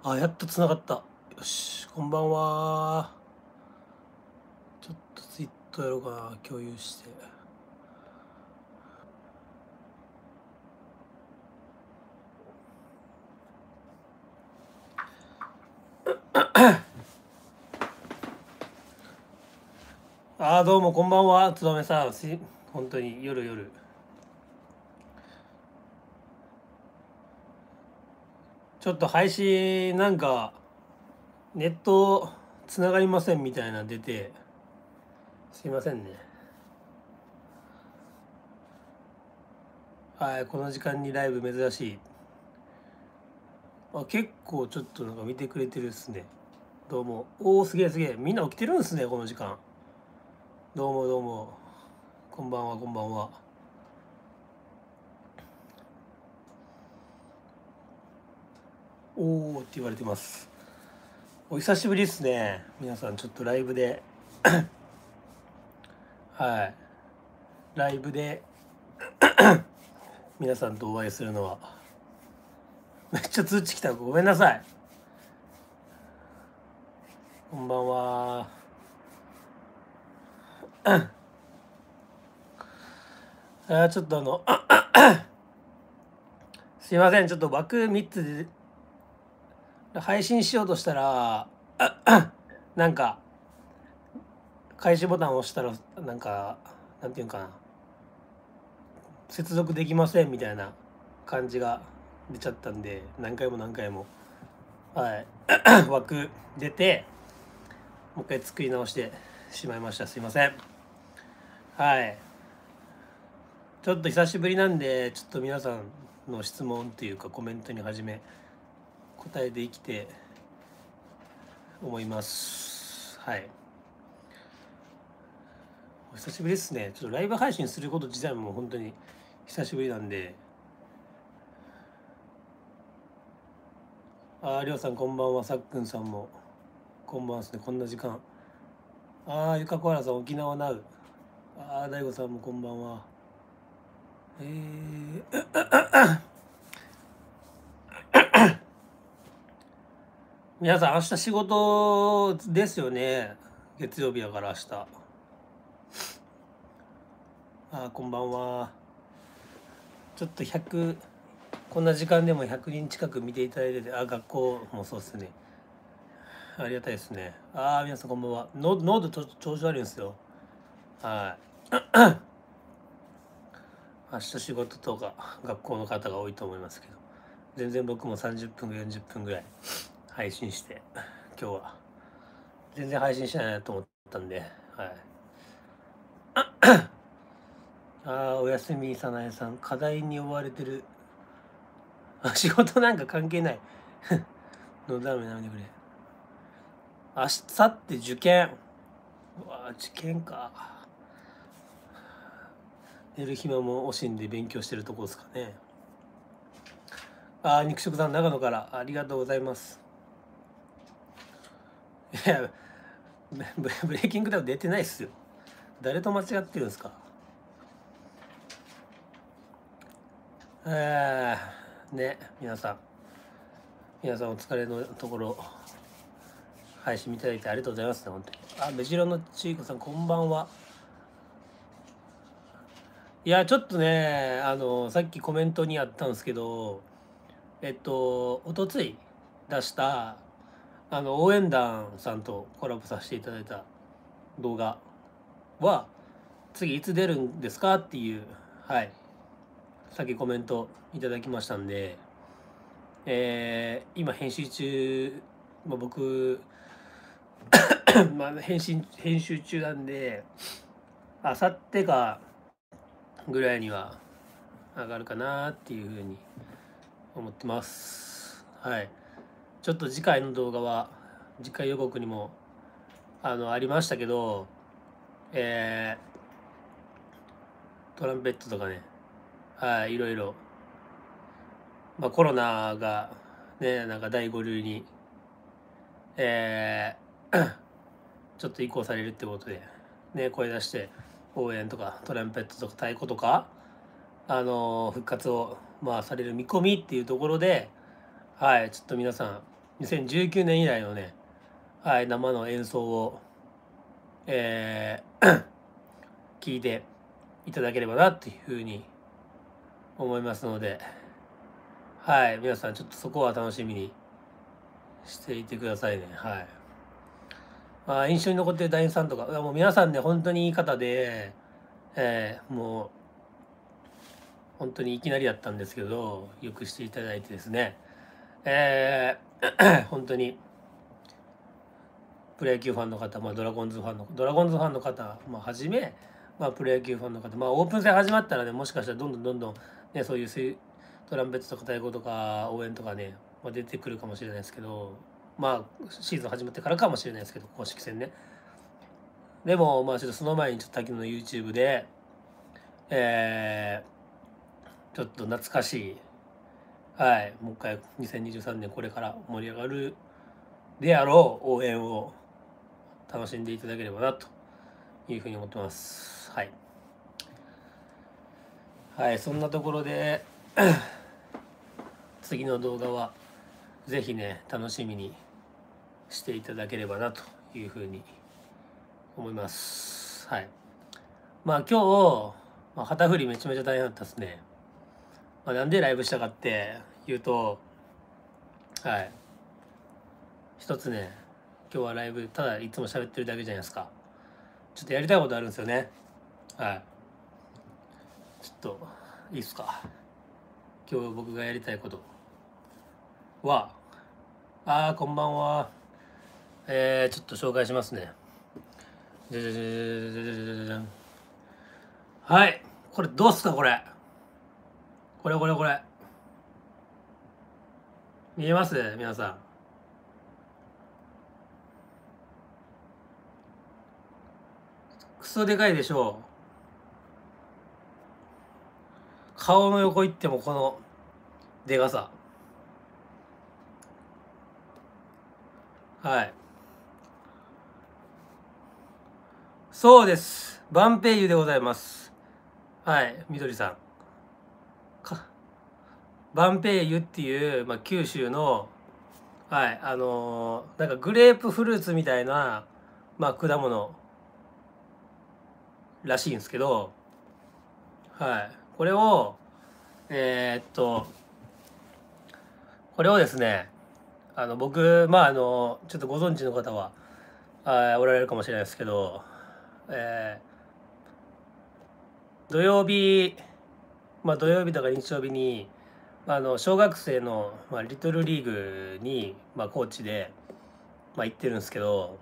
あ、やっとつながった。よし、こんばんは。ちょっとツイートやろうかな、共有して。あ、どうもこんばんは、つばめさん。本当に夜。ちょっと配信なんかネットつながりませんみたいな出て、すいませんね。はい、この時間にライブ珍しい。あ、結構ちょっとなんか見てくれてるっすね。どうも。おお、すげえ。みんな起きてるんすね、この時間。どうも。こんばんは。おおって言われてます。お久しぶりですね。皆さんちょっとライブではいライブで皆さんとお会いするのはめっちゃ通知来た。ごめんなさい。こんばんは。ちょっとすいません。ちょっと枠3つで配信しようとしたらなんか開始ボタンを押したらなんかなんていうかな、接続できませんみたいな感じが出ちゃったんで、何回もはい枠出てもう一回作り直してしまいました。すいません。はい、ちょっと久しぶりなんで、ちょっと皆さんの質問っていうかコメントに初め答えていきて思います。はい、お久しぶりですね。ちょっとライブ配信すること自体も本当に久しぶりなんで。りょうさんこんばんは。さっくんさんもこんばんはですね。こんな時間。ゆかこはらさん沖縄なう。大悟さんもこんばんは。皆さん明日仕事ですよね。月曜日やから明日。こんばんは。ちょっとこんな時間でも100人近く見ていただいてて、学校もそうですね。ありがたいですね。皆さんこんばんは。喉調子悪いんですよ。はい。明日仕事とか学校の方が多いと思いますけど、全然僕も30分40分ぐらい配信して、今日は全然配信しないなと思ったんで、はい。おやすみさなえさん、課題に追われてる。仕事なんか関係ない。のだめなめてくれ。明日って受験。受験か。寝る暇も惜しんで勉強してるとこですかね。肉食さん、長野からありがとうございます。いや、ブレイキングダウン出てないっすよ。誰と間違ってるんですか。ね、皆さんお疲れのところ配信いただいてありがとうございますね、本当に。ベジロのちいこさんこんばんは。いや、ちょっとね、さっきコメントにあったんですけど、おとつい出した応援団さんとコラボさせていただいた動画は次いつ出るんですかっていう、はい、さっきコメントいただきましたんで、今編集中、僕編集中なんで、あさってかぐらいには上がるかなっていうふうに思ってます。はい。ちょっと次回の動画は次回予告にもありましたけど、トランペットとかね、はい、いろいろ、コロナがね、なんか第5類に、ちょっと移行されるってことで、ね、声出して応援とかトランペットとか太鼓とか、復活をされる見込みっていうところで、はい、ちょっと皆さん 2019年以来のね、はい、生の演奏を、聞いていただければなっていうふうに思いますので、はい、皆さんちょっとそこは楽しみにしていてくださいね。はい。まあ、印象に残ってる団員さんとか、もう皆さんね、本当にいい方で、もう、本当にいきなりだったんですけど、よくしていただいてですね、本当に、プロ野球ファンの方、ドラゴンズファンの方、はじめ、プロ野球ファンの方、オープン戦始まったらね、もしかしたらどんどん、ね、そういうトランペットとか太鼓とか応援とかね、出てくるかもしれないですけど、シーズン始まってからかもしれないですけど、公式戦ね。でも、ちょっとその前に、ちょっと滝野の YouTube で、ちょっと懐かしい、はい、もう一回2023年これから盛り上がるであろう応援を楽しんでいただければなというふうに思ってます。はい。はい、そんなところで次の動画はぜひね、楽しみにしていただければなというふうに思います。はい。今日、旗振りめちゃめちゃ大変だったですね。なんでライブしたかっていうと、はい。一つね、今日はライブ、ただいつも喋ってるだけじゃないですか。ちょっとやりたいことあるんですよね。はい。ちょっと、いいっすか。今日僕がやりたいことは、こんばんは。ちょっと紹介しますね。じゃじゃじゃじゃじゃじゃじゃん。はい。これどうっすか、これ。これ。見えます皆さん。クソでかいでしょう。顔の横行ってもこのでかさ。はい。そうです。バンペイユでございます。はい。みどりさん。バンペイユっていう、九州の、はい、なんかグレープフルーツみたいな、果物らしいんですけど、はい。これをですね、僕、ちょっとご存知の方は、おられるかもしれないですけど、土曜日とか日曜日に、小学生の、リトルリーグに、コーチで、行ってるんですけど、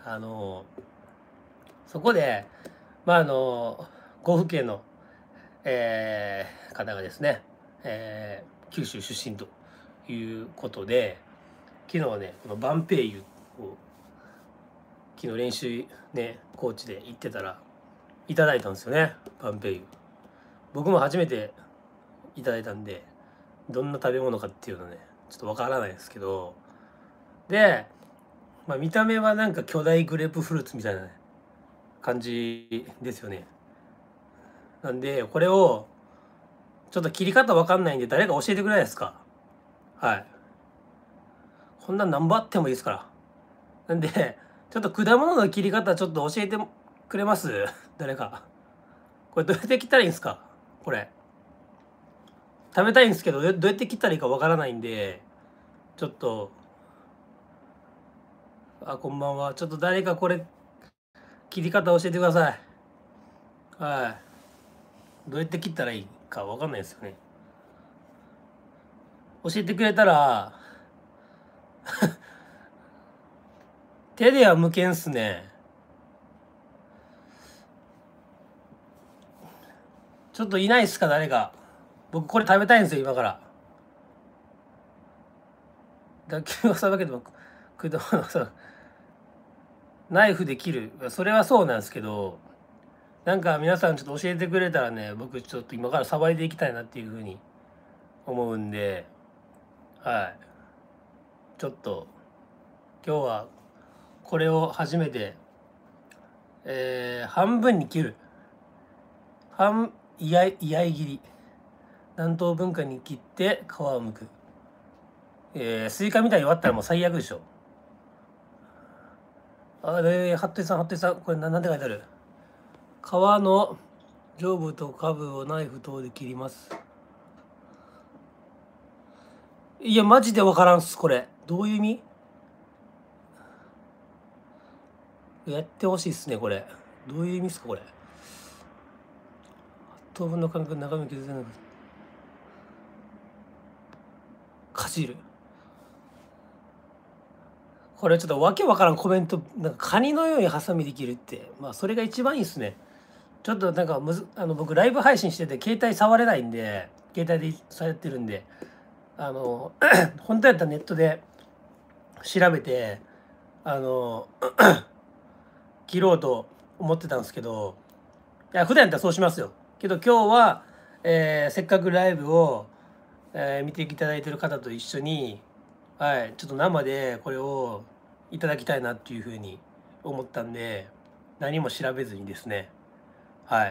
そこで、甲府県の、方がですね、九州出身ということで、昨日ね、このバンペイユを昨日練習ね、コーチで行ってたらいただいたんですよね、バンペイユ。僕も初めていただいたんで、どんな食べ物かっていうのね、ちょっとわからないですけど、で、見た目はなんか巨大グレープフルーツみたいな、ね、感じですよね。なんで、これを、ちょっと切り方わかんないんで、誰か教えてくれないですか？はい。こんなん何本あってもいいですから。なんで、ちょっと果物の切り方ちょっと教えてくれます誰か。これどうやって切ったらいいんですか？これ。食べたいんですけど、どうやって切ったらいいかわからないんで、ちょっと、こんばんは。ちょっと誰かこれ、切り方教えてください。はい。どうやって切ったらいいかわかんないですよね。教えてくれたら、手では無けんっすね。ちょっといないっすか誰か。僕これ食べたいんですよ今から。打球をさばけても果物さナイフで切る、それはそうなんですけど、なんか皆さんちょっと教えてくれたらね、僕ちょっと今からさばいていきたいなっていうふうに思うんで、はい。ちょっと今日はこれを初めて、半分に切る。居合切り。何等分かに切って皮を剥く。 スイカみたいに割ったらもう最悪でしょ。服部さん、これなんて書いてある？皮の上部と下部をナイフ等で切ります。いや、マジでわからんっす、これ。どういう意味？やってほしいっすね、これ。どういう意味っすか、これ。当分の感覚、中身気づかなくて。かじる。これちょっとわけわからんコメント、なんかカニのようにハサミできるって、まあそれが一番いいっすね。ちょっとなんか僕ライブ配信してて携帯触れないんで、携帯でやってるんで、本当やったらネットで調べて、切ろうと思ってたんですけど、いや普段やったらそうしますよ。けど今日は、せっかくライブを、見ていただいてる方と一緒に、はい、ちょっと生でこれをいただきたいなっていうふうに思ったんで、何も調べずにですね、はい、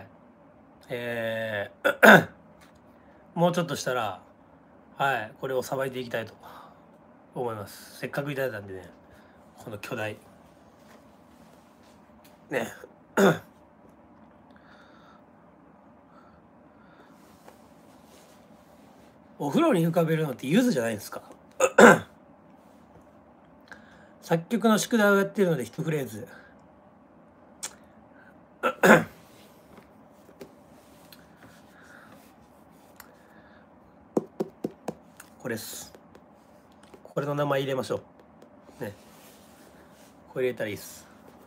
もうちょっとしたら、はい、これをさばいていきたいと思います。せっかくいただいたんでね、この巨大ねお風呂に浮かべるのって柚子じゃないですか。作曲の宿題をやってるので一フレーズ。これです。これの名前入れましょうね。これ入れたらいいです。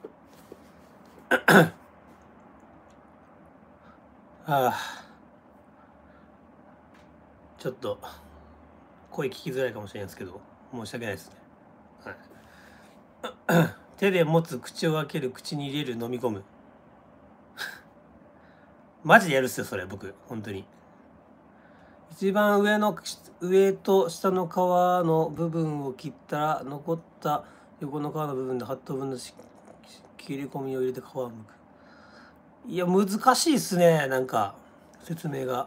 ちょっと声聞きづらいかもしれないですけど、申し訳ないですね。はい、手で持つ、口を開ける、口に入れる、飲み込む。マジでやるっすよそれ。僕本当に一番上と下の皮の部分を切ったら、残った横の皮の部分で8等分の切り込みを入れて皮を剥く。いや難しいっすね、なんか説明が。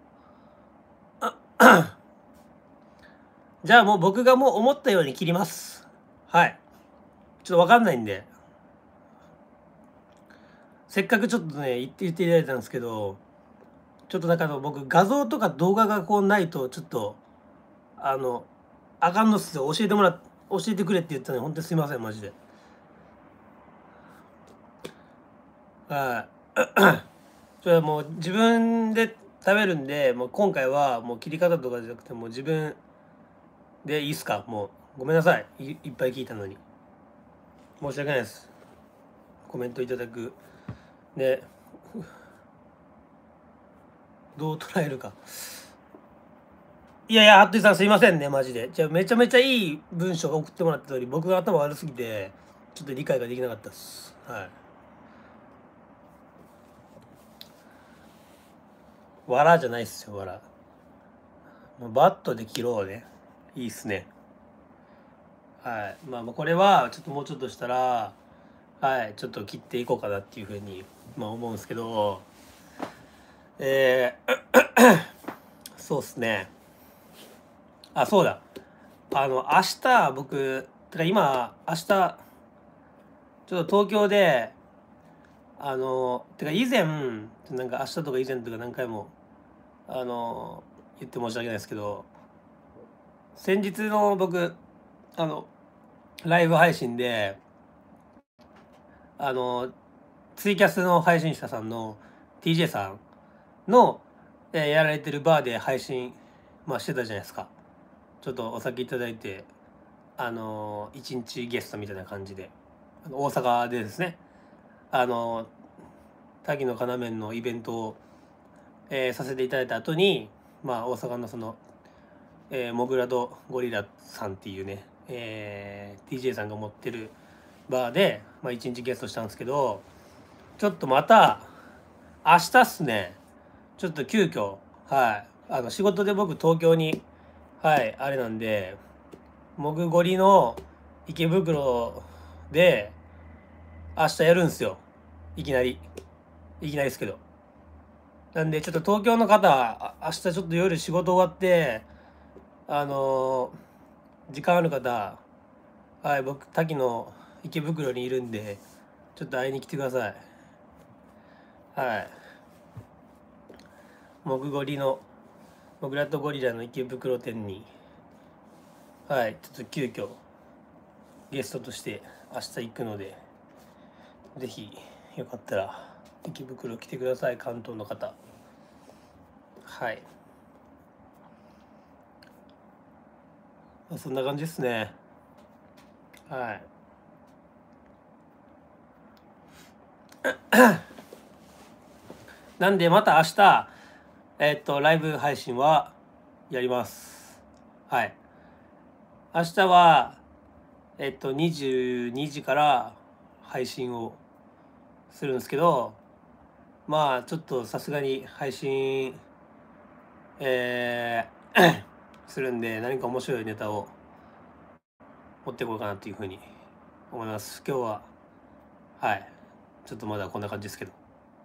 じゃあもう僕がもう思ったように切ります。はい、ちょっと分かんないんで、せっかくちょっとね言っていただいたんですけど、ちょっとなんか僕画像とか動画がこうないとちょっとあかんのっすよ。教えてくれって言ったのに本当にすいませんマジで。はい。それはもう自分で食べるんで、もう今回はもう切り方とかじゃなくて、もう自分でいいっすか。もうごめんなさい、いっぱい聞いたのに申し訳ないです。コメントいただくでどう捉えるか。いやいや、服部さんすいませんねマジで。じゃあめちゃめちゃいい文章が送ってもらった通り、僕が頭悪すぎてちょっと理解ができなかったです。はい。わらじゃないっすよ、わら。バットで切ろうね。いいっすね。はい。まあこれはちょっともうちょっとしたら、はい、ちょっと切っていこうかなっていうふうに、思うんですけど、そうっすね。あ、そうだ。明日僕、てか今、明日、ちょっと東京で、てか以前、なんか明日とか以前とか何回も、言って申し訳ないですけど、先日の僕、ライブ配信で、ツイキャスの配信者さんの TJ さんの、やられてるバーで配信、してたじゃないですか。ちょっとお酒いただいて、一日ゲストみたいな感じで、大阪でですね、滝の要のイベントを、させていただいた後に、大阪のその、モグラとゴリラさんっていうね、TJ さんが持ってるバーで、一日ゲストしたんですけど、ちょっとまた明日っすね、ちょっと急遽、はい、仕事で僕東京に、はい、あれなんで、モグゴリの池袋で明日やるんすよ。いきなりですけど。なんでちょっと東京の方、明日ちょっと夜仕事終わって、 時間ある方、はい、僕滝の池袋にいるんでちょっと会いに来てください。はい、モグラとゴリラの池袋店に、はい、ちょっと急遽ゲストとして明日行くので、ぜひよかったら池袋来てください、関東の方。はい、そんな感じですね。はい。なんでまた明日ライブ配信はやります。はい。明日は22時から配信をするんですけど、まあちょっとさすがに配信するんで、何か面白いネタを持ってこようかなっていうふうに思います。今日ははいちょっとまだこんな感じですけど、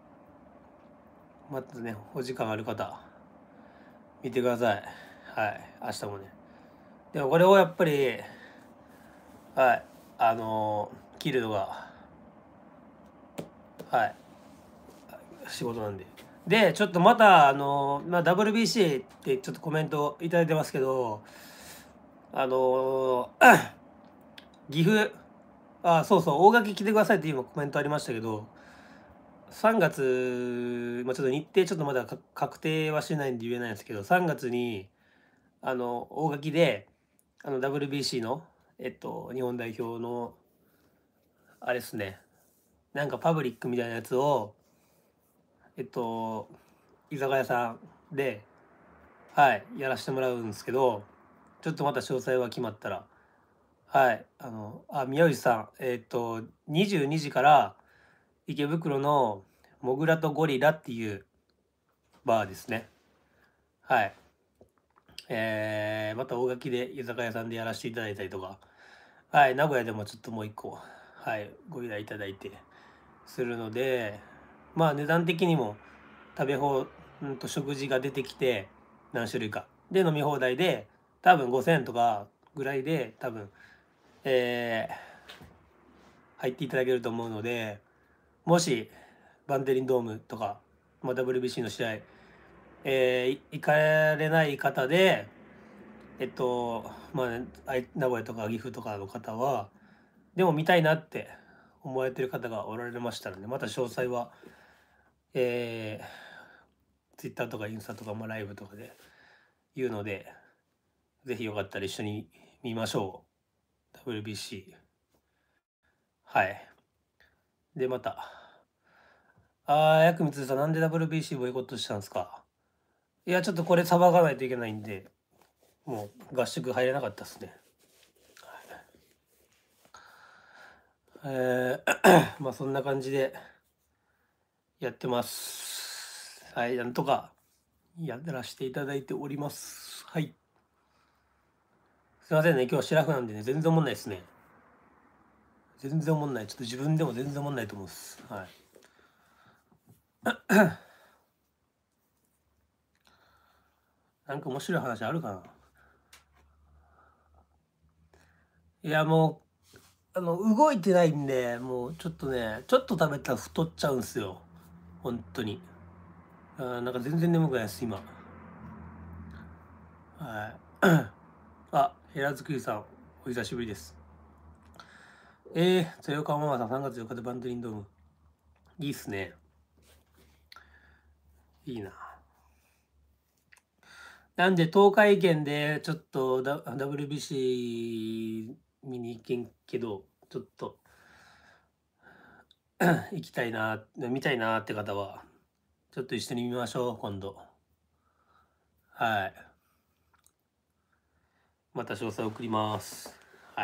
またねお時間ある方見てください。はい、明日もね。でもこれをやっぱりはい切るのがはい仕事なんで。でちょっとまたWBC ってちょっとコメントいただいてますけど、岐阜、そうそう、大垣来てくださいって今コメントありましたけど、3月、ちょっと日程ちょっとまだ確定はしてないんで言えないんですけど、3月に大垣でWBC の日本代表のあれですね、なんかパブリックみたいなやつを居酒屋さんではいやらせてもらうんですけど、ちょっとまた詳細は決まったら、はい宮内さん22時から池袋のモグラとゴリラっていうバーですね。はい。また大垣で居酒屋さんでやらせていただいたりとか、はい、名古屋でもちょっともう一個、はい、ご依頼いただいてするので、まあ値段的にも食べ放食事が出てきて何種類かで飲み放題で多分5,000円とかぐらいで多分、入っていただけると思うので、もしバンテリンドームとか、WBC の試合、行かれない方で名古屋とか岐阜とかの方はでも見たいなって思われてる方がおられましたので、また詳細はTwitter とかインスタとか、ライブとかで言うので、ぜひよかったら一緒に見ましょう WBC。 はい。でまたやくみつるさん、なんで WBC ボイコットしたんですか？いやちょっとこれさばかないといけないんで、もう合宿入れなかったですね。そんな感じでやってます。はい、なんとかやらせていただいております。はい。すいませんね、今日シラフなんでね、全然おもんないですね。全然おもんない。ちょっと自分でも全然おもんないと思うんです。はい。なんか面白い話あるかな。いやもう動いてないんで、もうちょっとね、ちょっと食べたら太っちゃうんですよ。本当に。なんか全然眠くないです、今。はい。ヘラ作りさん、お久しぶりです。豊川ママさん、3月4日でバンテリンドーム。いいっすね。いいな。なんで東海圏でちょっとWBC 見に行けんけど、ちょっと行きたいな、見たいなって方は、ちょっと一緒に見ましょう、今度。はい。また詳細送ります。はい。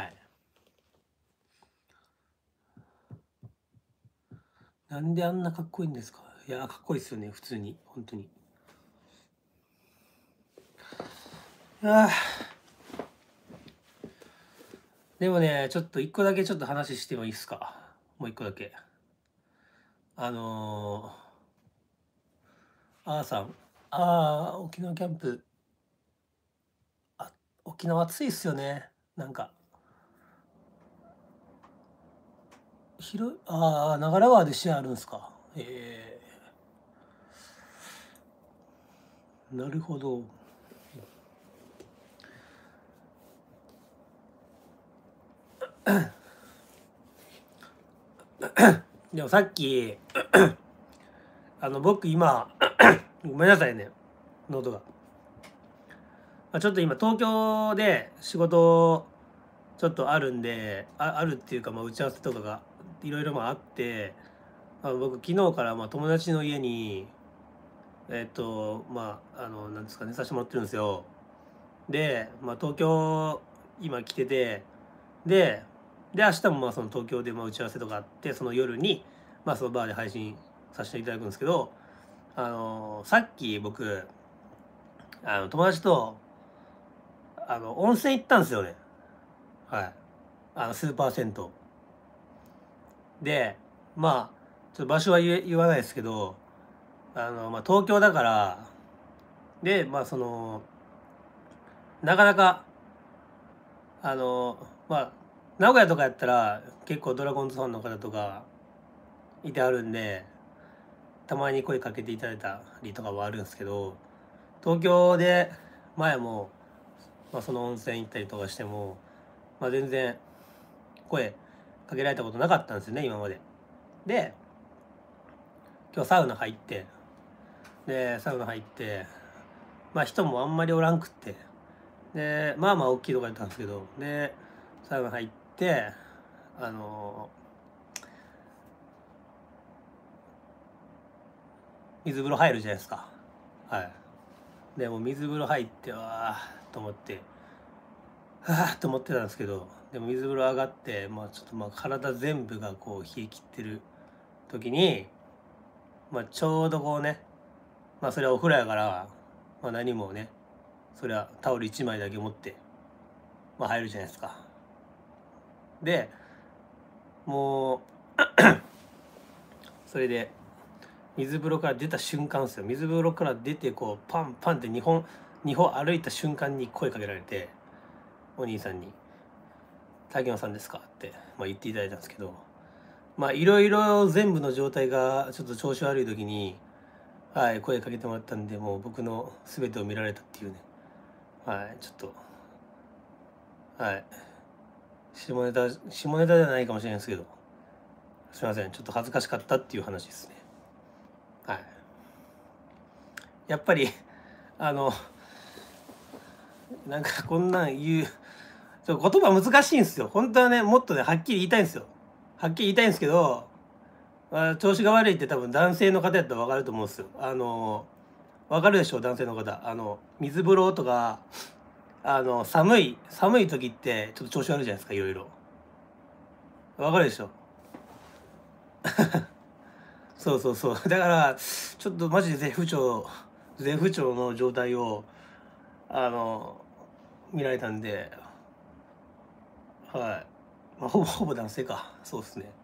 なんであんなかっこいいんですか？いや、かっこいいですよね、普通に、本当に。でもね、ちょっと一個だけちょっと話してもいいですか？もう一個だけ。さん、沖縄キャンプ、沖縄暑いっすよね。 なんか広い、ああ、長良川で試合あるんですか。なるほど。でもさっき僕今ごめんなさいね、喉が。ちょっと今東京で仕事ちょっとあるんで、あるっていうか、打ち合わせとかがいろいろあって、僕昨日から友達の家になんですかね、させてもらってるんですよ。で、東京今来てて、で明日もその東京で打ち合わせとかあって、その夜にそのバーで配信させていただくんですけど、さっき僕友達と温泉行ったんですよね。はい。スーパー銭湯で、ちょっと場所は言わないですけど、東京だからで、なかなか名古屋とかやったら結構ドラゴンズファンの方とかいてあるんで、たまに声かけていただいたりとかはあるんですけど、東京で前も、その温泉行ったりとかしても、全然声かけられたことなかったんですよね、今まで。で今日サウナ入って、人もあんまりおらんくって、で大きいとこやったんですけど、でサウナ入って水風呂入るじゃないですか。はい。でも水風呂入ってわーと思ってと思ってたんですけど、でも水風呂上がってちょっと体全部がこう冷え切ってる時に、ちょうどこうね、それはお風呂やから、何もね、それはタオル1枚だけ持って、入るじゃないですか。でもうそれで水風呂から出た瞬間ですよ。水風呂から出てこうパンパンって2歩歩いた瞬間に声かけられて、お兄さんに「滝野さんですか?」って、言っていただいたんですけど、いろいろ全部の状態がちょっと調子悪い時に、はい、声かけてもらったんで、もう僕の全てを見られたっていうね、はい、ちょっと、はい、下ネタじゃないかもしれないですけど、すいません、ちょっと恥ずかしかったっていう話ですね。はい。やっぱりなんかこんなん言う、言葉難しいんですよ。本当はね、もっとね、はっきり言いたいんですよ。はっきり言いたいんですけど、調子が悪いって多分男性の方やったら分かると思うんですよ。分かるでしょう、男性の方。水風呂とか、寒い時ってちょっと調子悪いじゃないですか、いろいろ。分かるでしょ。そうそうそう。だから、ちょっとマジで絶不調の状態を、見られたんで、はい。ほぼ男性か。そうですね。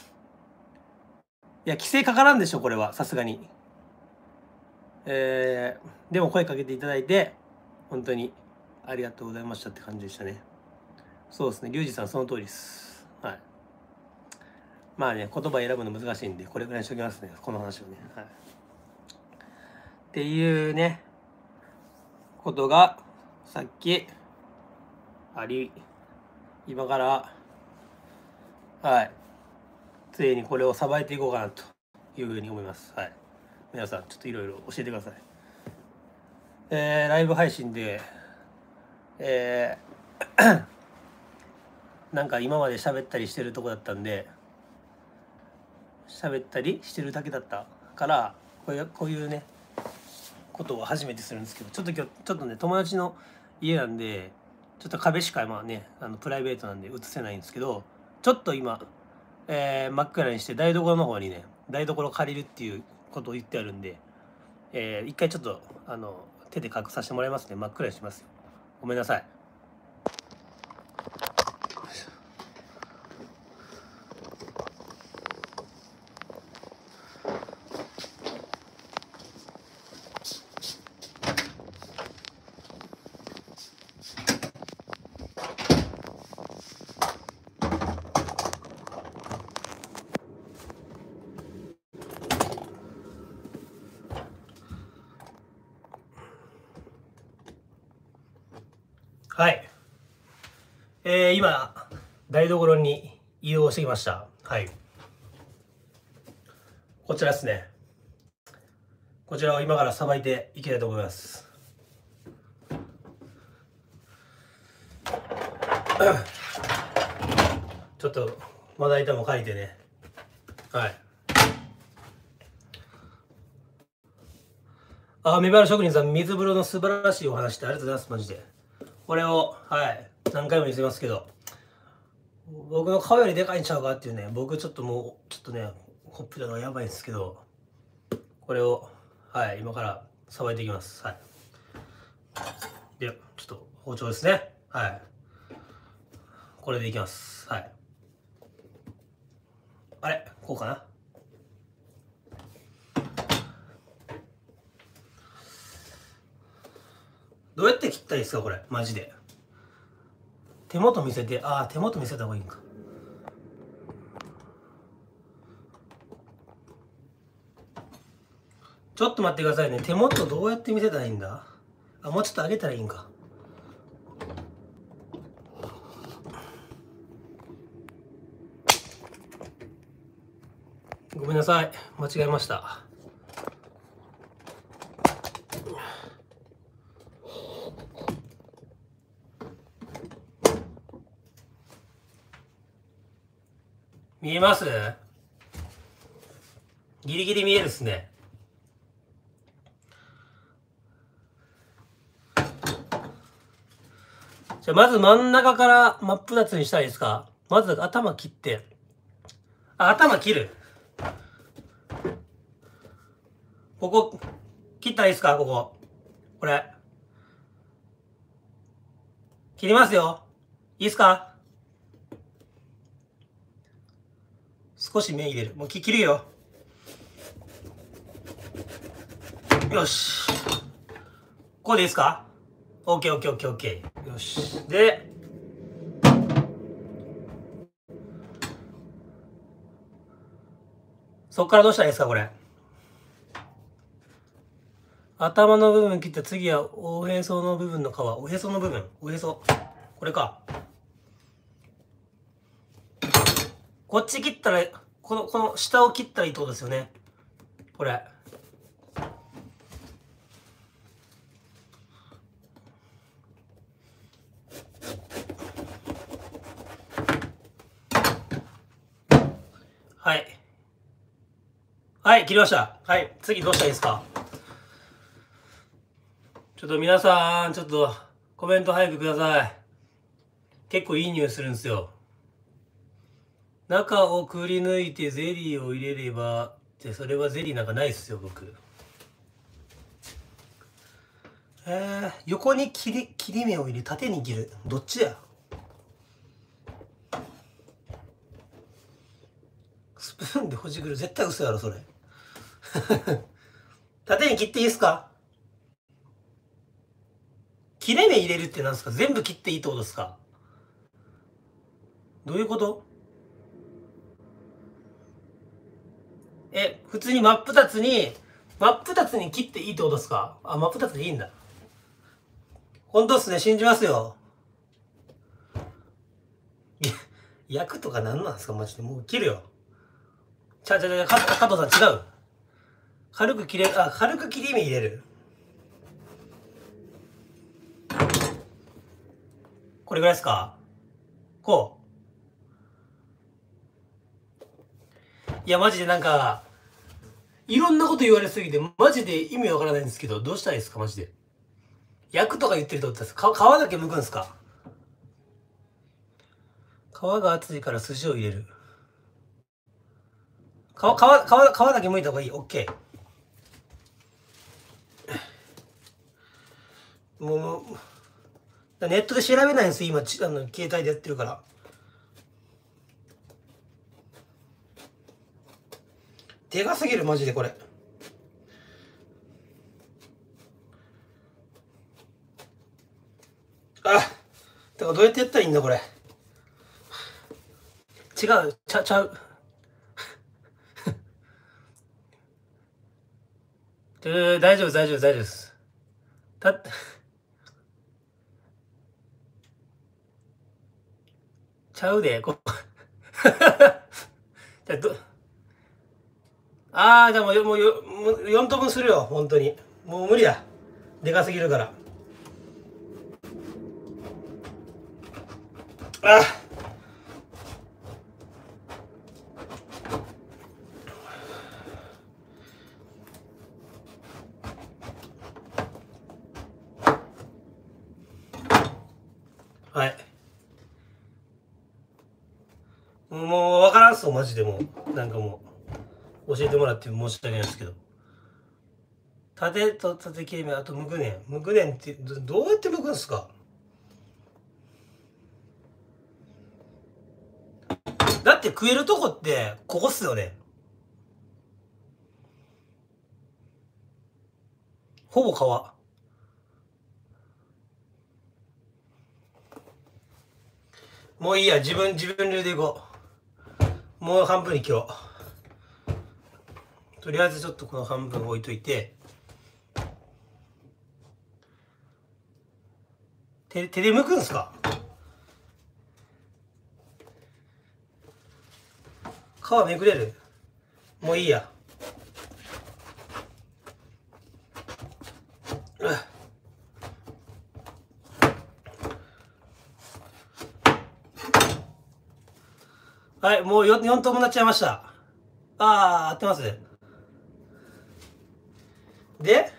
いや、規制かからんでしょ、これは。さすがに。でも声かけていただいて、本当にありがとうございましたって感じでしたね。そうですね。リュウジさん、その通りです。はい。言葉選ぶの難しいんで、これぐらいにしときますね。この話をね。はい。っていうね、ことが、さっき、あり、今から、はい。ついにこれをさばいていこうかなというふうに思います。はい。皆さん、ちょっといろいろ教えてください。ライブ配信で、なんか今まで喋ったりしてるとこだったんで、喋ったりしてるだけだったからこういうねことを初めてするんですけど、ちょっと今日ちょっとね友達の家なんで、ちょっと壁しかプライベートなんで映せないんですけど、ちょっと今、真っ暗にして台所の方にね台所借りるっていうことを言ってあるんで、一回ちょっと手で隠させてもらいますね。真っ暗にしますよ。ごめんなさい。 はい。今、台所に移動してきました。はい。こちらですね。こちらを今からさばいていきたいと思います。ちょっと、まな板も借りてね。はい。メバル職人さん、水風呂の素晴らしいお話ってありがとうございます、マジで。これを、はい、何回も見せますけど、僕の顔よりでかいんちゃうかっていうね、僕ちょっともう、ちょっとね、ほっぺたがやばいんですけど、これを、はい、今からさばいていきます。はい。で、ちょっと包丁ですね。はい。これでいきます。はい。あれこうかな。どうやって切ったらいいですかこれ、マジで。手元見せて、手元見せた方がいいんか。ちょっと待ってくださいね。手元どうやって見せたらいいんだ。もうちょっと上げたらいいんか。ごめんなさい。間違えました。見えます？ギリギリ見えるっすね。じゃあまず真ん中から真っ二つにしたらいいですか？まず頭切って。頭切る。ここ、切ったらいいですか？ここ。これ。切りますよ。いいですか？少し目入れる。もう切るよ。よし。こうでいいですか？ OK、OK、OK、OK。よし。で、そこからどうしたらいいですかこれ。頭の部分切って次はおへその部分の皮。おへその部分。おへそ。これか。こっち切ったら、この下を切ったらいいってことですよね。これ。はい。はい、切りました。はい、次どうしたらいいですか？ちょっと皆さん、ちょっとコメント早くください。結構いい匂いするんですよ。中をくり抜いてゼリーを入れれば、ってそれはゼリーなんかないっすよ、僕。横に切り目を入れ、縦に切る。どっちや？スプーンでほじくる。絶対嘘やろ、それ。縦に切っていいですか？切れ目入れるってなんですか？全部切っていいってことですか？どういうこと？普通に真っ二つに切っていいってことですか？真っ二つでいいんだ。本当っすね、信じますよ。焼くとか何なんですかマジで。もう切るよ。加藤さん違う。軽く切り目入れる。これぐらいですか？こう。いや、マジでなんか、いろんなこと言われすぎて、マジで意味わからないんですけど、どうしたらいいですかマジで。焼くとか言ってるってことですか？皮だけ剥くんですか？皮が厚いから筋を入れる。皮だけ剥いた方がいい。オッケー。もう、ネットで調べないんですよ、今、携帯でやってるから。でかすぎる、マジでこれ。だからどうやってやったらいいんだ、これ。違う、ちゃう。大丈夫です。 ちゃうで、じゃじゃあもう4等分するよ、本当に。もう無理だ。でかすぎるから。はい。もう分からんっすよ、マジでもう。なんかもう、教えてもらって申し訳ないですけど。縦切れ目、あと無垢粘。無垢粘ってどうやって剥くんすか？だって食えるとこってここっすよね。ほぼ皮。もういいや、自分流でいこう。もう半分に切ろう。とりあえずちょっとこの半分置いといて。手で剥くんすか？皮めくれる？もういいや。はい、もう4等分になっちゃいました。合ってます。で、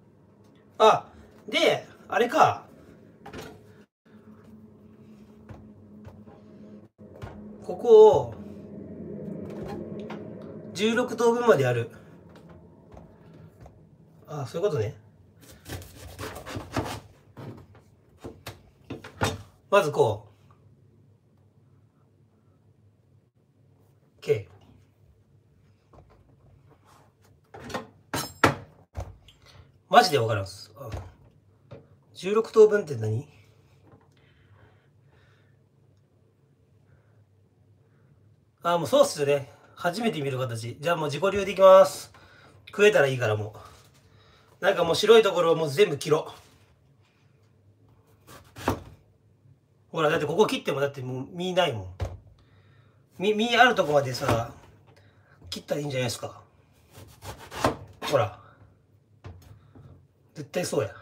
あれか。ここを16等分までやる。そういうことね。まずこう。OK。マジでわからんす。16等分って何？もうそうっすよね。初めて見る形。じゃあもう自己流でいきます。食えたらいいからもう。なんかもう白いところをもう全部切ろう。ほら、だってここ切ってもだってもう身ないもん。身あるとこまでさ、切ったらいいんじゃないですか。ほら。絶対そうや。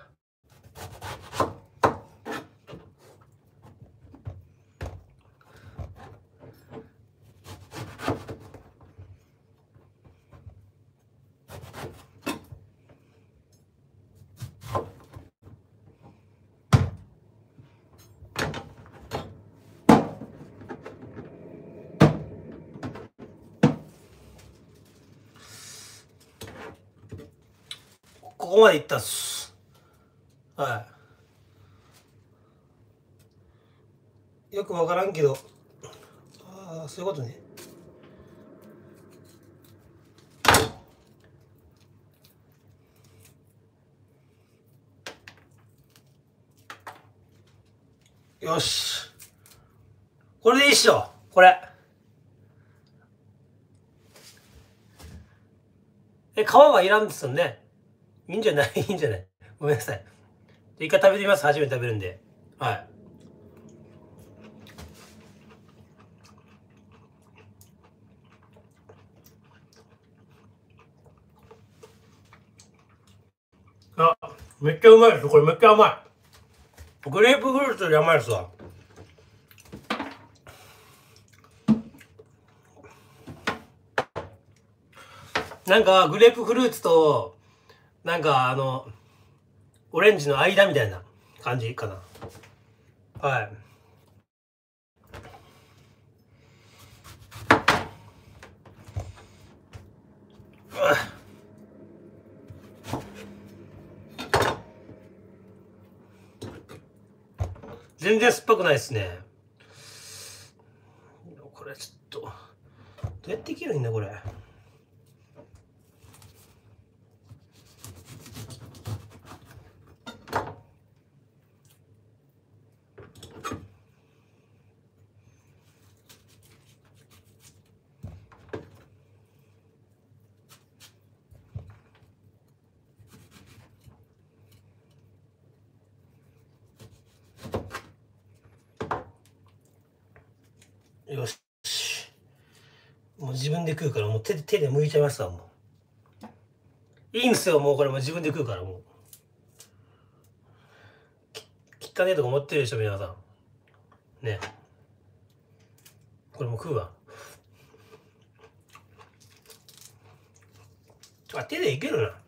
ここまでいったっす。はい。よくわからんけど。そういうことね。よし。これでいいっしょ。これ。皮はいらんですよね。いいんじゃない？いいんじゃない？ごめんなさい。一回食べてみます。初めて食べるんで。はい。めっちゃうまいです。これめっちゃ甘い。グレープフルーツより甘いですわ。なんかグレープフルーツとなんかオレンジの間みたいな感じかな。はい。全然酸っぱくないですね。これちょっとどうやって切るんだこれ。 よし。もう自分で食うから、もう手で剥いちゃいました、もう。いいんですよ、もうこれも自分で食うから、もう。汚ねえとか思ってるでしょ、皆さん。ね。これもう食うわ。あ、手でいけるな。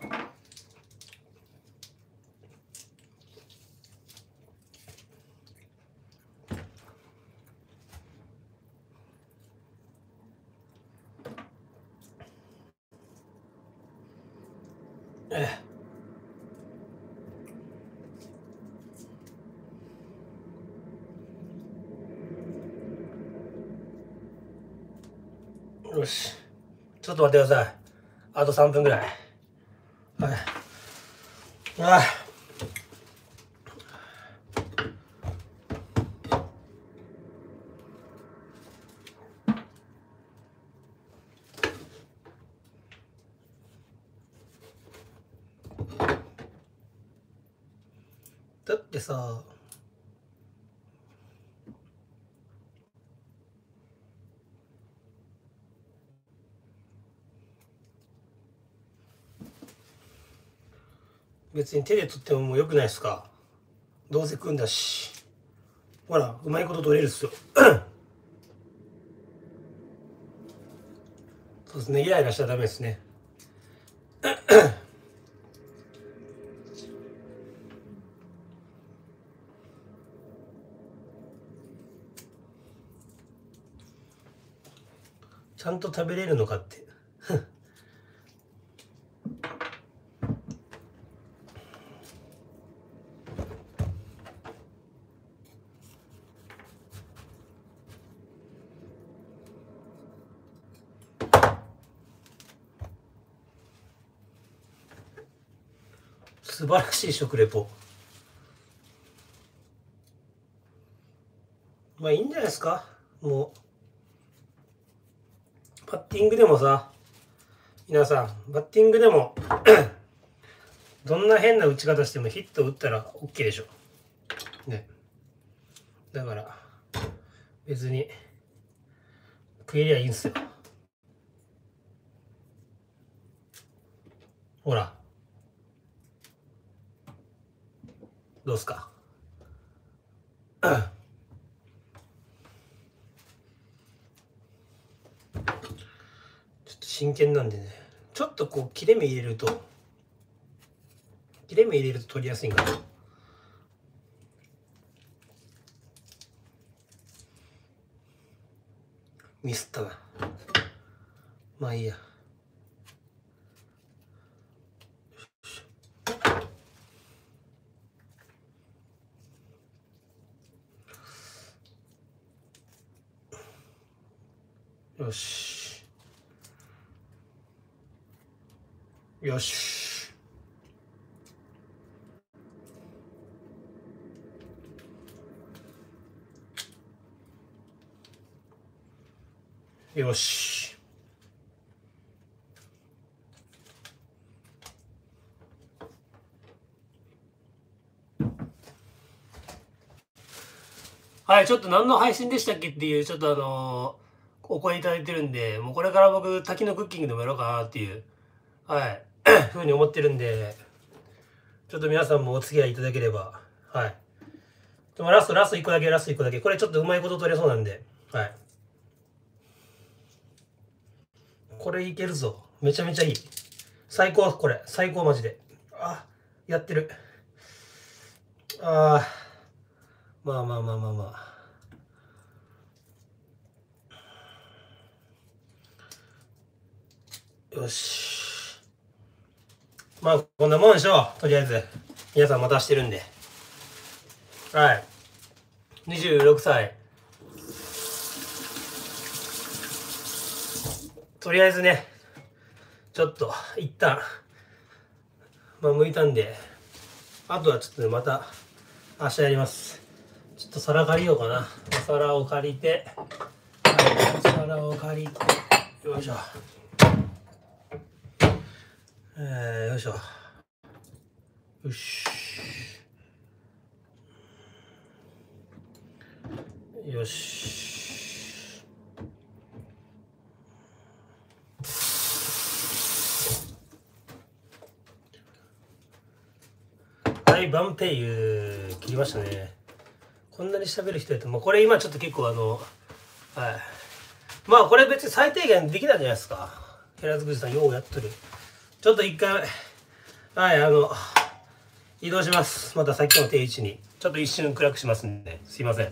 よし。ちょっと待ってください。あと3分ぐらい。はい。ああ。だってさ、別に手で取ってももうよくないですか。どうせ食うんだし。ほら、うまいこと取れるっすよ。そうですね、イライラしちゃダメですね。ちゃんと食べれるのかって。素晴らしい食レポ。まあいいんじゃないですか。もうバッティングでもさ、皆さんバッティングでもどんな変な打ち方してもヒット打ったら OK でしょね。だから別に食えりゃいいんすよ。ほらどうすか。ちょっと真剣なんでね、ちょっとこう切れ目入れると取りやすいんかな。ミスったな。まあいいや。よしよし。よし。はい、ちょっと何の配信でしたっけっていう、ちょっとお声いただいてるんで、もうこれから僕、滝のクッキングでもやろうかなっていう、はい、ふうに思ってるんで、ちょっと皆さんもお付き合いいただければ、はい。でもラスト1個だけ、これちょっとうまいこと取れそうなんで、はい。これいけるぞ。めちゃめちゃいい。最高、これ。最高、マジで。あ、やってる。ああ、まあまあまあまあまあ。よし。まあ、こんなもんでしょう。とりあえず。皆さん待たしてるんで。はい。26歳。とりあえずね、ちょっと、一旦、まあ、剥いたんで、あとはちょっとね、また、明日やります。ちょっと皿借りようかな。お皿を借りて、はい、お皿を借りて、よいしょ。よいしょ。よし。よし。 はいバンペイユ切りましたね。こんなに喋る人やともうこれ今ちょっと結構はいまあこれ別に最低限できたんじゃないですか。ヘラズクジさんようやっとる。ちょっと一回移動します。またさっきの定位置にちょっと一瞬暗くしますんで、すいません。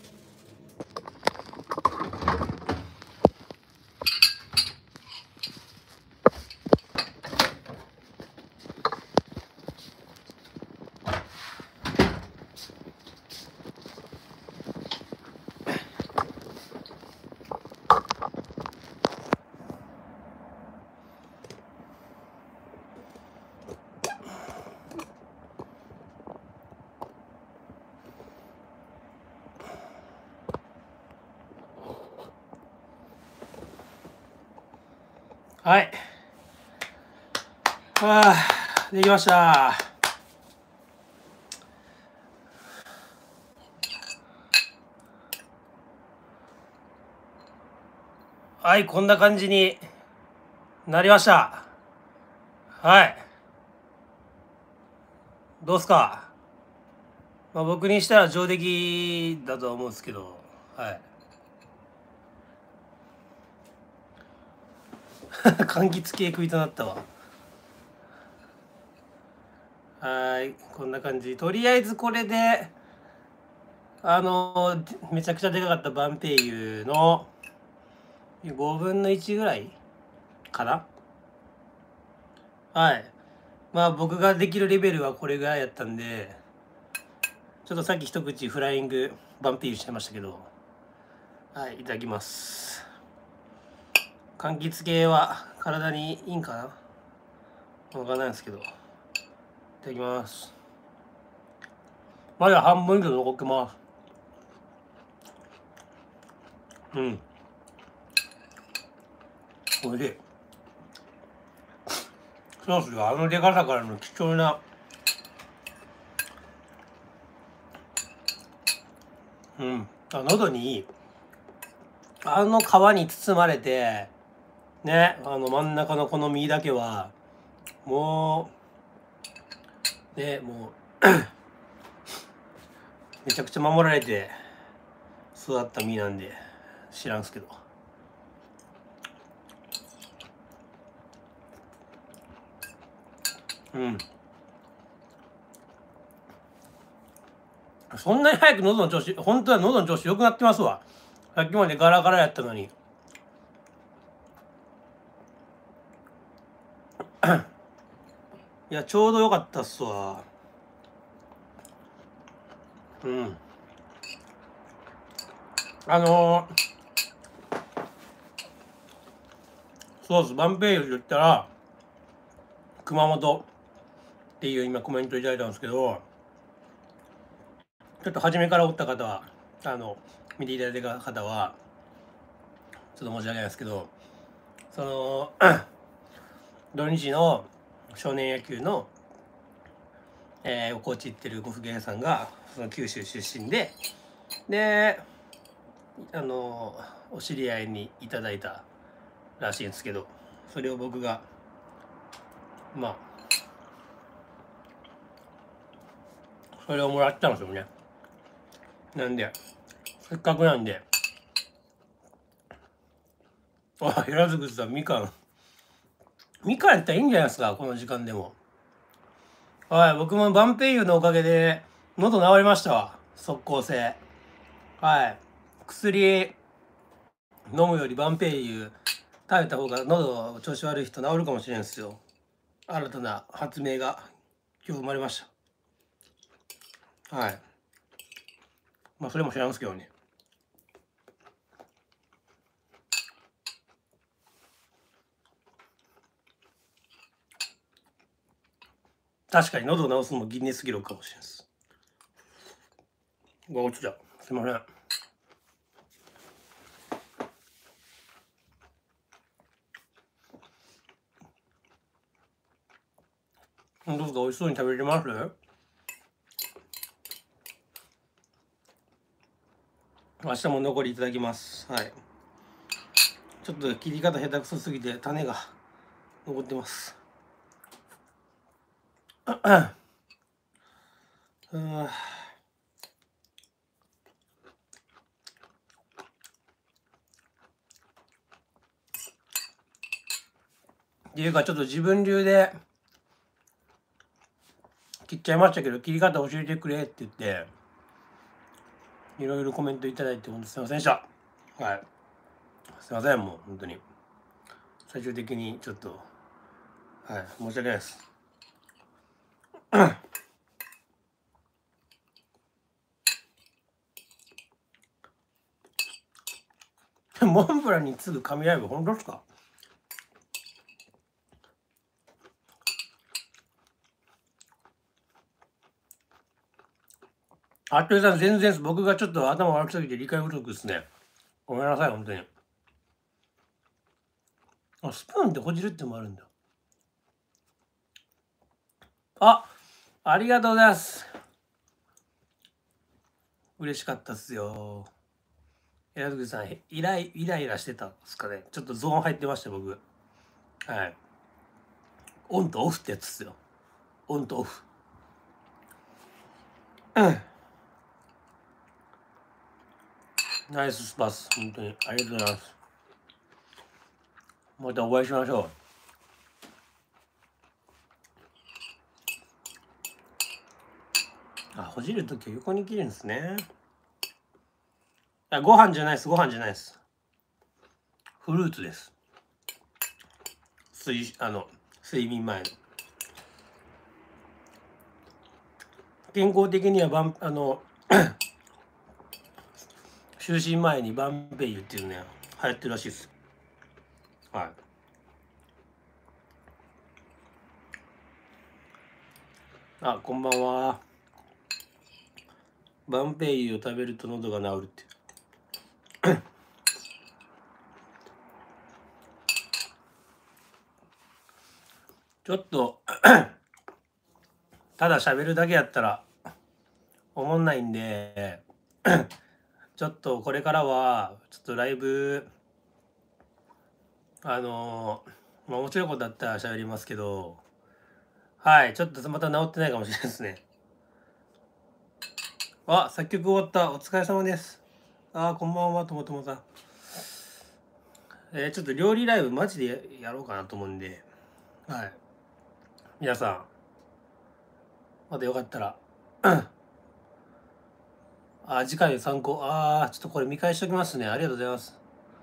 はい。できました。はい、こんな感じになりました。はい。どうすか。まあ、僕にしたら上出来だとは思うんですけど、はい。柑橘系食いとなったわ。はい、こんな感じ。とりあえずこれで、めちゃくちゃでかかったバンペイユの5分の1ぐらいかな。はい。まあ僕ができるレベルはこれぐらいやったんで、ちょっとさっき一口フライングバンペイユしちゃいましたけど、はい、いただきます。柑橘系は体にいいんかな、わかんないんですけど、いただきます。まだ半分以上残ってます。うん、おいしい。ソースがでかさからの貴重な、喉にいい。皮に包まれてね、真ん中のこの実だけはもうね、もうめちゃくちゃ守られて育った実なんで知らんすけど、そんなに早く喉の調子、本当は喉の調子良くなってますわ。さっきまでガラガラやったのにいやちょうど良かったっすわ。そうです。バンペイユ言ったら熊本っていう今コメントいただいたんですけど、ちょっと初めからおった方は見ていただいた方はちょっと申し訳ないですけど、その土日の少年野球の、おコーチ行ってるご父兄さんがその九州出身でお知り合いにいただいたらしいんですけど、それを僕がそれをもらったんですよね。なんでせっかくなんで、平津口さんみかんやったらいいんじゃないですか、この時間でも。はい、僕もバンペイユのおかげで喉治りましたわ、即効性。はい、薬飲むよりバンペイユ食べた方が喉調子悪い人治るかもしれんすよ。新たな発明が今日生まれました。はい。まあそれも知らんすけどね。確かに喉を治すのもギネス記録かもしれんす。ごちゃ、すいません。どうですか、美味しそうに食べれます？明日も残りいただきます。はい。ちょっと切り方下手くそすぎて種が残ってます。 うん。っていうかちょっと自分流で切っちゃいましたけど、切り方教えてくれって言っていろいろコメントいただいて本当すいませんでした。はい、すいません、もう本当に最終的にちょっとはい申し訳ないです。モンブランに次ぐ神ライブ本当ですか？あっという間全然僕がちょっと頭悪くすぎて理解不足ですね。ごめんなさい本当に。あ、スプーンでほじるってのもあるんだ。ありがとうございます。嬉しかったっすよ。矢口さんイライラしてたんですかね。ちょっとゾーン入ってました僕。はい。オンとオフってやつですよ。オンとオフ。ナイススパス。本当にありがとうございます。またお会いしましょう。あ、ほじるときは横に切るんですね。ご飯じゃないです。ご飯じゃないです。フルーツです。睡眠前の。健康的には就寝前にバンペイユっていうね流行ってるらしいです。はい。あ、こんばんは。バンペイユを食べると喉が治るって。ちょっとただ喋るだけやったらおもんないんでちょっとこれからはちょっとライブ面白いことだったら喋りますけど、はい、ちょっとまた治ってないかもしれないですね。あ、作曲終わった。お疲れ様です。あ、こんばんは、ともともさん。ちょっと料理ライブマジでやろうかなと思うんで、はい。皆さん、またよかったら、次回参考。ちょっとこれ見返しておきますね。ありがとうございます。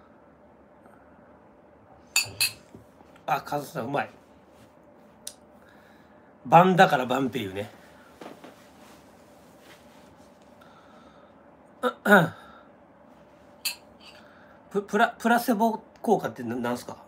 カズさんうまい。晩だから晩っていうね。プラセボ効果ってなんすか？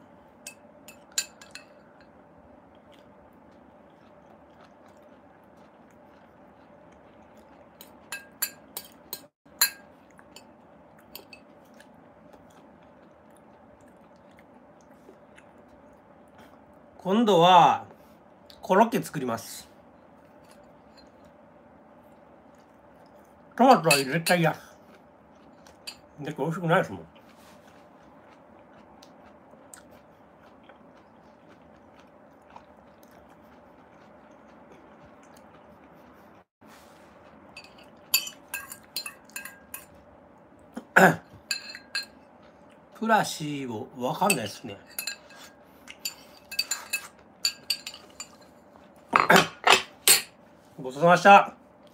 今度はコロッケ作ります。トマトは絶対嫌。で、美味しくないですもん。プラシーをわかんないですね。ごちそうさまでした。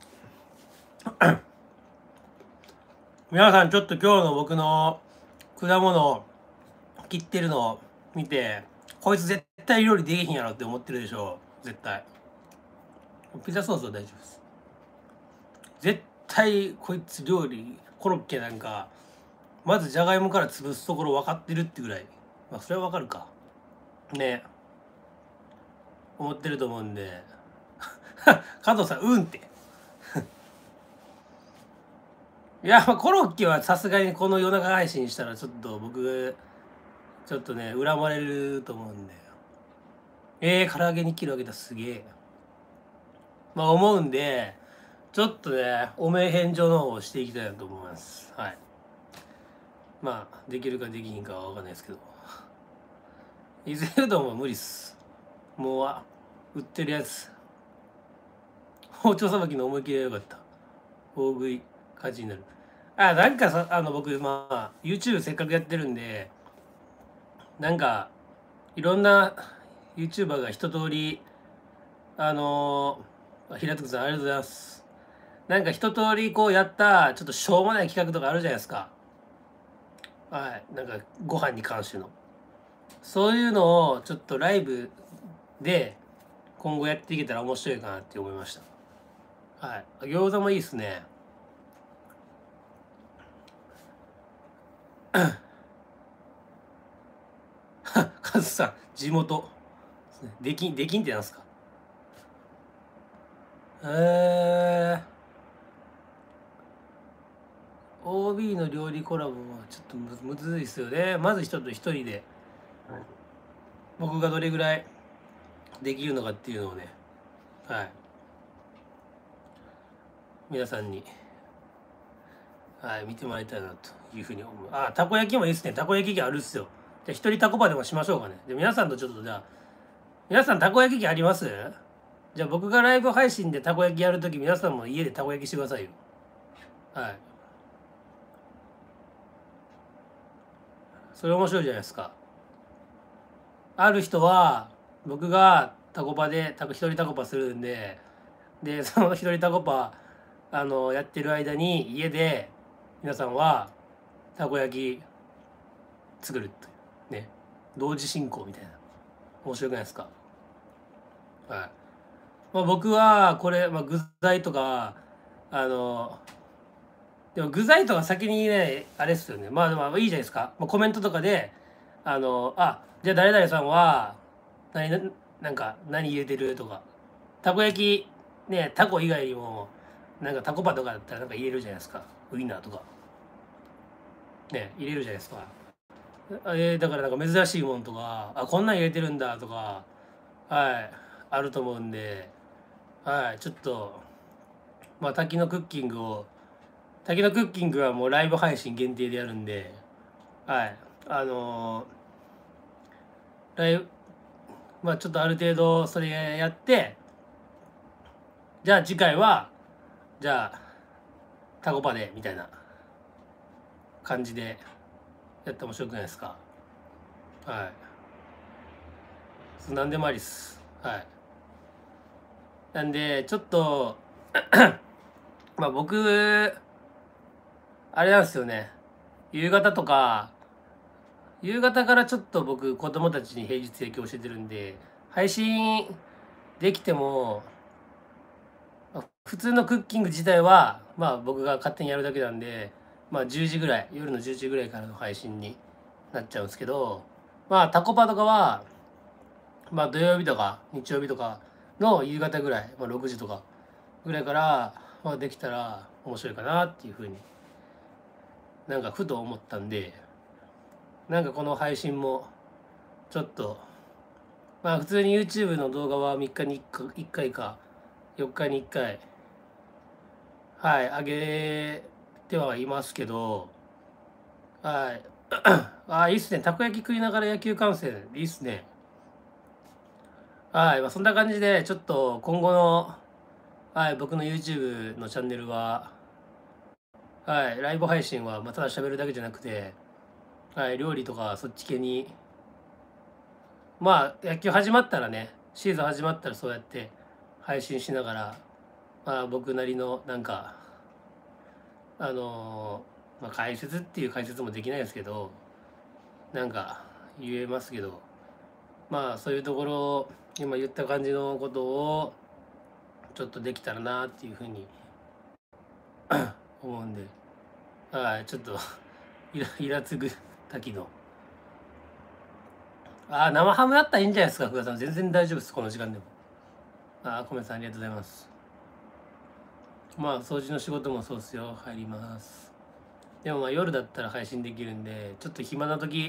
皆さんちょっと今日の僕の果物を切ってるのを見て、こいつ絶対料理できへんやろって思ってるでしょう。絶対。ピザソースは大丈夫です。絶対こいつ料理コロッケなんかまずじゃがいもから潰すところ分かってるってぐらい、まあそれは分かるかね、思ってると思うんで加藤さんうんっていや、コロッケはさすがにこの夜中配信したらちょっと僕ちょっとね恨まれると思うんで、唐揚げに切るわけだ、すげえまあ思うんで、ちょっとねお名返上の方をしていきたいなと思います。はい。まあできるかできひんかは分かんないですけど、いずれうどんは無理っす。もう売ってるやつ包丁さばきの思い切りが良かった。大食い勝ちになる。なんかさ、僕まあ YouTube せっかくやってるんで、なんかいろんな YouTuber が一通り平塚さんありがとうございます。なんか一通りこうやったちょっとしょうもない企画とかあるじゃないですか。はい、なんかご飯に関してのそういうのをちょっとライブで今後やっていけたら面白いかなって思いました。はい、餃子もいいですね。カズさん地元できんってなんすか。OB の料理コラボはちょっとむずいですよね。まず一人で僕がどれぐらいできるのかっていうのをね、はい、皆さんに、はい、見てもらいたいなというふうに思う。たこ焼きもいいですね。たこ焼き器あるっすよ。じゃあ一人たこパでもしましょうかね。で皆さんとちょっとじゃあ皆さんたこ焼き器あります？じゃあ僕がライブ配信でたこ焼きやるとき皆さんも家でたこ焼きしてくださいよ。はい。それ面白いじゃないですか。ある人は僕がタコパで一人タコパするんで、その一人タコパやってる間に家で皆さんはたこ焼き作るってね、同時進行みたいな面白くないですか。はい。僕はこれ、具材とかでも具材とか先にねあれっすよね。でもいいじゃないですか。コメントとかでじゃあ誰々さんはなんか何入れてるとか、たこ焼きね、タコ以外にもなんかタコパとかだったらなんか入れるじゃないですか。ウインナーとかね入れるじゃないですか。だからなんか珍しいもんとかこんなん入れてるんだとか、はいあると思うんで、はいちょっと滝のクッキングはもうライブ配信限定でやるんで、はいライブちょっとある程度それやって、じゃあ次回はじゃあタコパでみたいな感じでやって面白くないですか。はい、何でもありっす。はい、なんでちょっと僕あれなんですよね、夕方からちょっと僕子供たちに平日影響しててるんで、配信できても普通のクッキング自体は僕が勝手にやるだけなんで、10時ぐらい、夜の10時ぐらいからの配信になっちゃうんですけど、タコパとかは土曜日とか日曜日とかの夕方ぐらい、6時とかぐらいから、できたら面白いかなっていうふうになんかふと思ったんで、なんかこの配信もちょっと普通に YouTube の動画は3日に1回か4日に1回はい上げてはいますけど、はいいいっすね。たこ焼き食いながら野球観戦いいっすね。はい、そんな感じでちょっと今後の僕の YouTube のチャンネルはライブ配信はただ喋るだけじゃなくて、料理とかそっち系に野球始まったらね、シーズン始まったらそうやって配信しながら僕なりのなんか解説っていう解説もできないですけど、なんか言えますけど、そういうところ今言った感じのことをちょっとできたらなっていうふうに思うんで、ちょっとイラつぐ滝の生ハムだったらいいんじゃないですか。福田さん全然大丈夫です、この時間でも。コメさんありがとうございます。掃除の仕事もそうですよ、入ります。でも夜だったら配信できるんで、ちょっと暇な時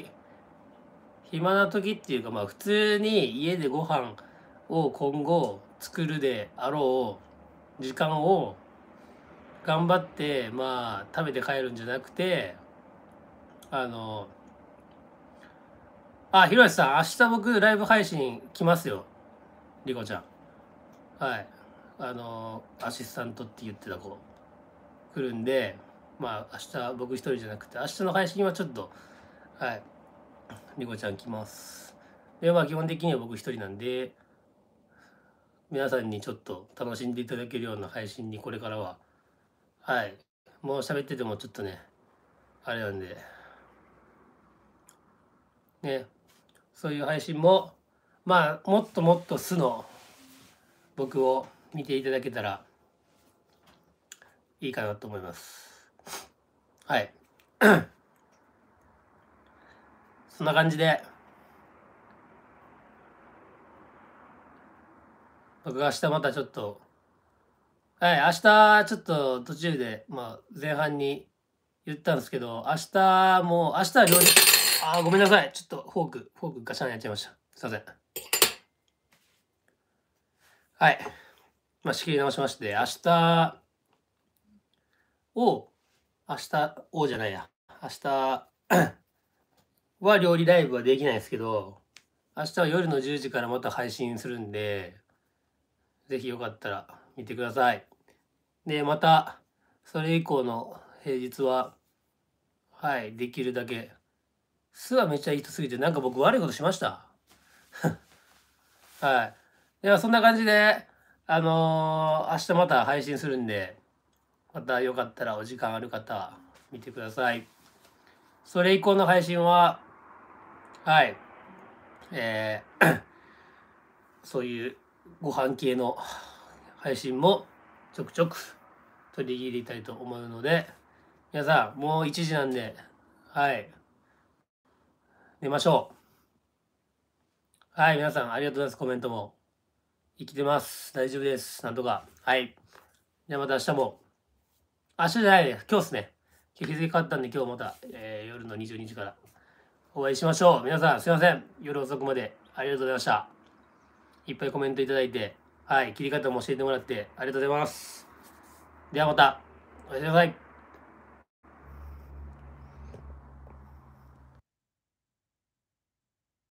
っていうか普通に家でご飯を今後作るであろう時間を頑張って食べて帰るんじゃなくて、ひろしさん明日僕ライブ配信来ますよ、りこちゃん。はいアシスタントって言ってた子来るんで、まあ明日僕一人じゃなくて、明日の配信はちょっと、はい、リコちゃん来ます。で、まあ基本的には僕一人なんで、皆さんにちょっと楽しんでいただけるような配信にこれからは、はい、もう喋っててもちょっとね、あれなんで、ね、そういう配信も、まあもっともっと素の僕を見ていただけたらいいかなと思います。はい。そんな感じで、僕が明日またちょっと、はい、明日ちょっと途中で、まあ前半に言ったんですけど、明日は料理、ごめんなさい。ちょっとフォークガシャンやっちゃいました。すいません。はい。まあ仕切り直しまして、明日じゃないや。明日は料理ライブはできないですけど、明日は夜の10時からまた配信するんで、ぜひよかったら見てください。で、また、それ以降の平日は、はい、できるだけ、素はめっちゃいい人すぎて、なんか僕悪いことしました。はい。では、そんな感じで、明日また配信するんで、またよかったらお時間ある方は見てください。それ以降の配信は、はい、そういうご飯系の配信もちょくちょく取り入れたいと思うので、皆さんもう1時なんで、はい、寝ましょう。はい、皆さんありがとうございます。コメントも生きてます。大丈夫です。なんとか。はい。じゃあまた明日も、明日じゃないね、今日っすね。日付変わったんで今日また、夜の22時からお会いしましょう。皆さんすいません。夜遅くまでありがとうございました。いっぱいコメントいただいて、はい、切り方も教えてもらってありがとうございます。ではまた、おやすみなさい。